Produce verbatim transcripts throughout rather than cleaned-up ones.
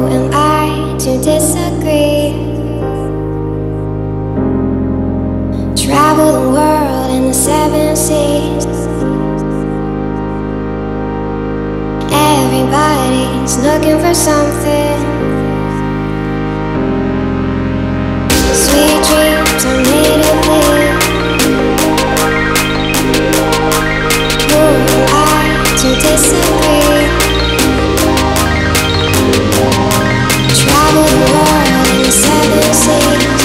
am I to disagree? Travel the world in the seven seas. Everybody's looking for something. Sweet dreams are made of these. Who am I to disagree? Travel the world in the seven seas.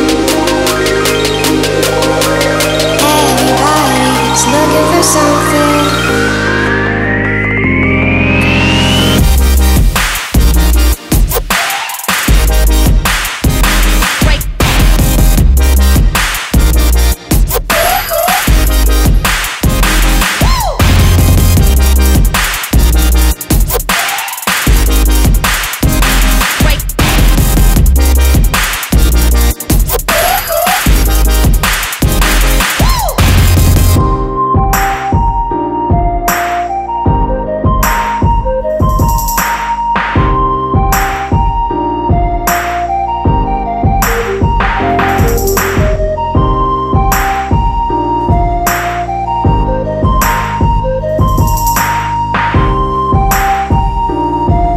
Everybody's looking for something.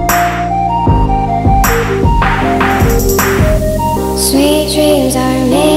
Sweet dreams are made